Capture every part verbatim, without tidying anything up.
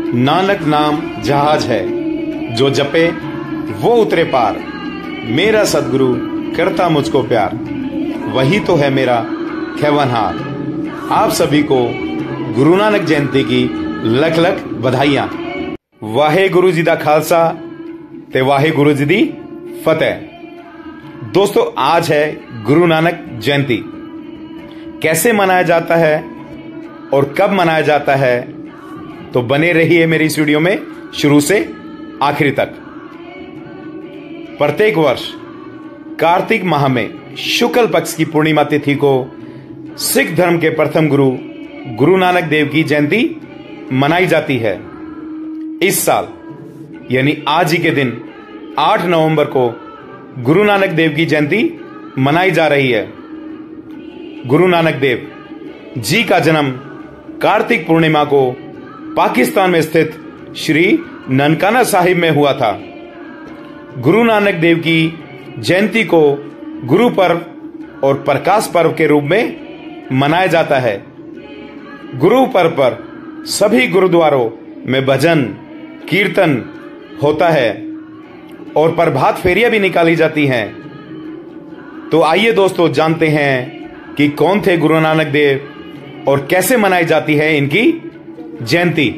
नानक नाम जहाज है, जो जपे वो उतरे पार। मेरा सदगुरु करता मुझको प्यार, वही तो है मेरा खैवनहार। आप सभी को गुरु नानक जयंती की लख लख बधाइयां। वाहे गुरु जी दा खालसा ते वाहे गुरु जी दी फतेह। दोस्तों, आज है गुरु नानक जयंती। कैसे मनाया जाता है और कब मनाया जाता है, तो बने रहिए मेरी इस वीडियो में शुरू से आखिरी तक। प्रत्येक वर्ष कार्तिक माह में शुक्ल पक्ष की पूर्णिमा तिथि को सिख धर्म के प्रथम गुरु गुरु नानक देव की जयंती मनाई जाती है। इस साल यानी आज ही के दिन आठ नवंबर को गुरु नानक देव की जयंती मनाई जा रही है। गुरु नानक देव जी का जन्म कार्तिक पूर्णिमा को पाकिस्तान में स्थित श्री ननकाना साहिब में हुआ था। गुरु नानक देव की जयंती को गुरु पर्व और प्रकाश पर्व के रूप में मनाया जाता है। गुरु पर्व पर सभी गुरुद्वारों में भजन कीर्तन होता है और प्रभात फेरियां भी निकाली जाती हैं। तो आइए दोस्तों, जानते हैं कि कौन थे गुरु नानक देव और कैसे मनाई जाती है इनकी जयंती।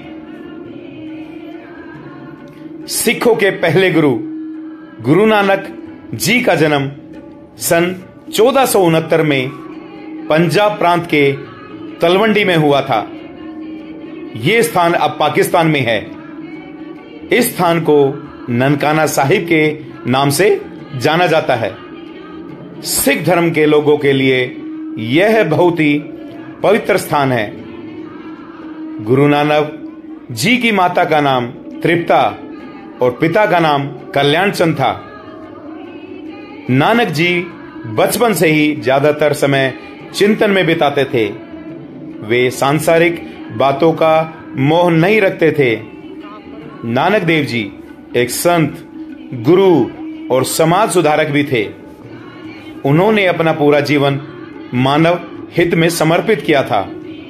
सिखों के पहले गुरु गुरु नानक जी का जन्म सन चौदह सौ उनहत्तर में पंजाब प्रांत के तलवंडी में हुआ था। यह स्थान अब पाकिस्तान में है। इस स्थान को ननकाना साहिब के नाम से जाना जाता है। सिख धर्म के लोगों के लिए यह बहुत ही पवित्र स्थान है। गुरु नानक जी की माता का नाम तृप्ता और पिता का नाम कल्याण चंद था। नानक जी बचपन से ही ज्यादातर समय चिंतन में बिताते थे। वे सांसारिक बातों का मोह नहीं रखते थे। नानक देव जी एक संत, गुरु और समाज सुधारक भी थे। उन्होंने अपना पूरा जीवन मानव हित में समर्पित किया था।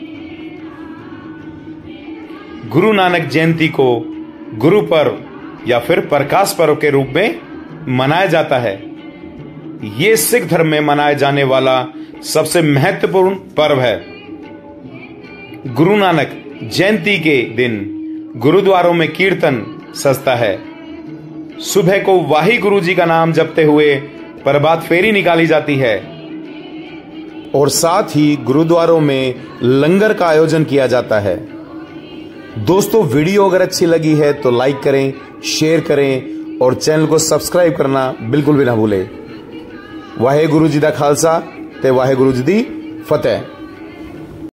गुरु नानक जयंती को गुरु पर्व या फिर प्रकाश पर्व के रूप में मनाया जाता है। यह सिख धर्म में मनाए जाने वाला सबसे महत्वपूर्ण पर्व है। गुरु नानक जयंती के दिन गुरुद्वारों में कीर्तन सजता है। सुबह को वाहे गुरु जी का नाम जपते हुए प्रभात फेरी निकाली जाती है और साथ ही गुरुद्वारों में लंगर का आयोजन किया जाता है। दोस्तों, वीडियो अगर अच्छी लगी है तो लाइक करें, शेयर करें और चैनल को सब्सक्राइब करना बिल्कुल भी ना भूलें। वाहे गुरु जी दा खालसा ते वाहे गुरु जी दी फतेह।